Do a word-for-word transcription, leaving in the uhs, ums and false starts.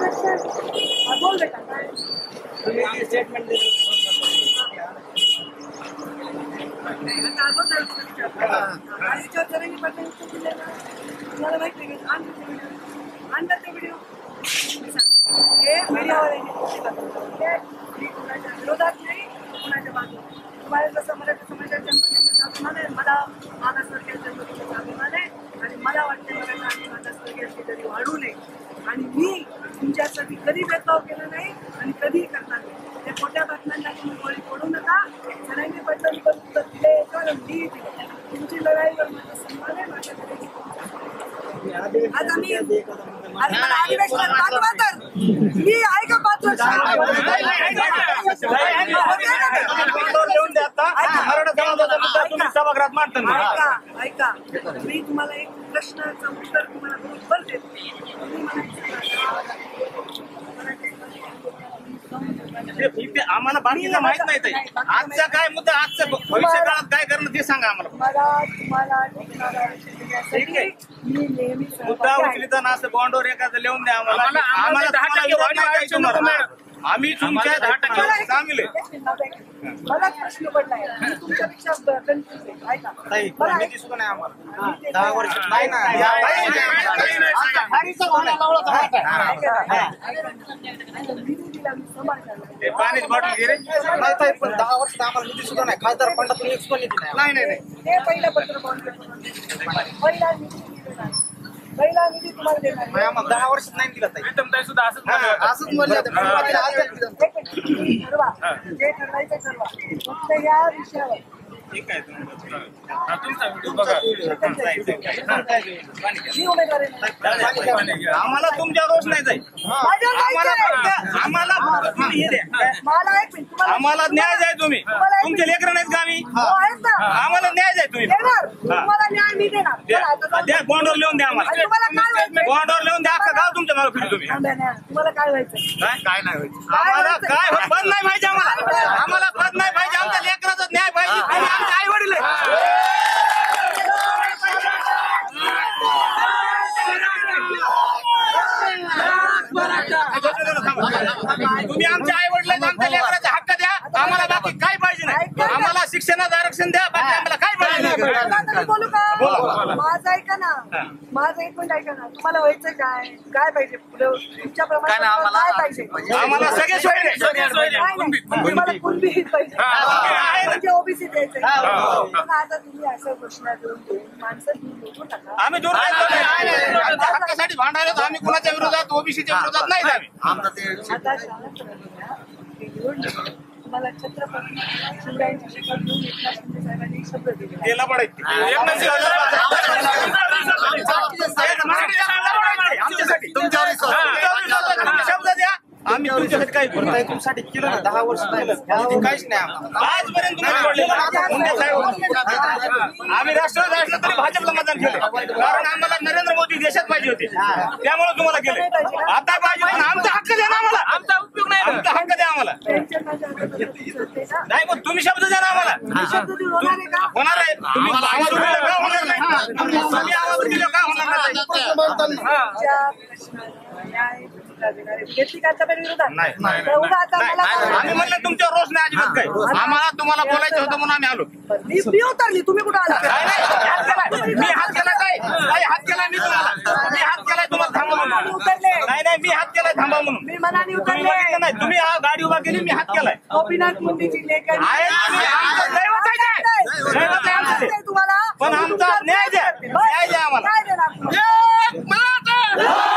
बोल बेटा काय स्टेटमेंट तुम्हाला माहिती आहे आणतात ते व्हिडिओ हे मीडियावर कुणाच्या विरोधात नाही कुणाच्या बाजूला तुम्हाला जसं मराठी समाजाच्या अभिमान आहे मला मागासवर्गीयांच्या मुलीचा अभिमान आहे आणि मला वाटते मराठा आणि मागासवर्गीयांची तरी वाढू नये आणि मी तुमच्यासाठी कधी भेदभाव केला नाही आणि कधीही करणार नाही त्या खोट्या बातम्यांना तुम्ही बळी पडू नका सगळ्यांनी पडलं उत्तर दिले कारण मी दिले तुमची लढाईवर माझा सन्मान आहे माझ्याकडे आता मी आणि मला अधिवेशनात पाठवा तर मी आहे का पाच वर्ष सभागृहात मांडतात ऐका ऐका मी तुम्हाला एक प्रश्नाचं उत्तर तुम्हाला बरोबर देतो तुम्ही मला आम्हाला बाकीचं माहित नाही ताई आजचा काय मुद्दा आजच्या भविष्य काळात काय करणं ते सांगा आम्हाला मला तुम्हाला ठीक आहे मी नेहमी मुद्दा उचलिताना असं बॉन्डवर एखादं लिहून द्या आम्हाला आम्हाला आम्ही तुमच्या दहा टक्के सामील आहे मलाच प्रश्न पडलाय मी तुमच्यापेक्षा कन्फ्युज आहे ऐका मला दिसतो नाही आम्हाला दहा वर्ष नाही ना पाणी बॉटल घे रे नाही पण दहा वर्ष आम्हाला निधी सुद्धा नाही खासदार फंडातून एक पण निधी नाही नाही ते पहिलं पत्र बॉन्ड पहिला निधी पहिला निधी तुम्हाला देणार आम्हाला दहा वर्ष नाही दिला ताई सुद्धा असंच असंच म्हणलं ठरवा जे ठरवायचं ठरवा फक्त या विषयावर ठीक आहे तुमचा व्हिडिओ बघा आम्हाला तुमच्या रोष नाही जाईल आम्हाला आम्हाला न्याय द्या तुम्ही तुमचे लेकरं नाहीत का आम्ही आम्हाला न्याय द्या तुम्ही द्या बॉन्डवर लिहून द्या आम्हाला बॉन्डवर लिहून द्या अख्खा गाव तुमच्या मागे फिरू तुम्ही तुम्हाला काय व्हायचं काय काय नाही व्हायचं आम्हाला काय पद नाही पाहिजे आम्हाला आम्हाला पद नाही पाहिजे आमच्या लेकराचा न्याय पाहिजे आमचे आई वडील तुम्ही आमच्या आई वडिलांना आमच्या लेकराचा हक्क द्या आम्हाला बाकी काय पाहिजे नाही आम्हाला शिक्षणाचं आरक्षण द्या बाकी आम्हाला काय पाहिजे बोलू का माझं ऐका ना माझं एक मिनिट ऐका ना तुम्हाला व्हायचं काय काय पाहिजे तुमच्या प्रमाणे काय पाहिजे आम्हाला सगळे सोय तुम्हाला कुणबी पाहिजे म्हणजे ओबीसी द्यायचं आता तुम्ही असं घोषणा देऊन देऊन माणसं निवडून टाका आम्ही दूर आमच्या हक्कासाठी भांडायला आम्ही कुणाच्या विरोधात ओबीसीच्या विरोधात नाही आता तुम्हाला छत्रपती शिवरायांची शपथ घेऊन एकनाथ शिंदे साहेबांनी शब्द दिले त्याला पडायचे आमच्यासाठी शब्द द्या आम्ही तुमच्यासाठी काही तुमच्यासाठी केलं ना दहा वर्ष काहीच नाही आजपर्यंत आम्ही राष्ट्रवादी असलं तरी भाजपला मतदान केलं कारण आम्हाला नरेंद्र मोदी देशात पाहिजे होते त्यामुळे तुम्हाला केलं आता पाहिजे पण आमचा हक्क द्या ना आम्हाला आमचा उपयोग नाही आमचा हक्क द्या आम्हाला नाही पण तुम्ही शब्द द्या ना आम्हाला होणार आहे तुम्ही आवाज उठवला का होणार नाही तुम्ही आवाज दिला का होणार नाही आम्ही म्हणलं तुमच्यावर रोष नाही अजिबात काय आम्हाला तुम्हाला बोलायचं होतं म्हणून आम्ही आलो मी उतरली तुम्ही कुठं आला मी हात केला काय काही हात केला मी तुम्हाला मी हात केलाय तुम्हाला थांबा म्हणून उतरले नाही नाही मी हात केलाय थांबा म्हणून मी मनाने तुम्ही उतरले बघितलं नाही तुम्ही हा गाडी उभा केली मी हात केलाय गोपीनाथ मुंडेची लेख आहे आमचं दैवत आहे काय? दैवत आहे आमचं ते. तुम्हाला पण आमचा न्याय द्या न्याय द्या आम्हाला काय देणार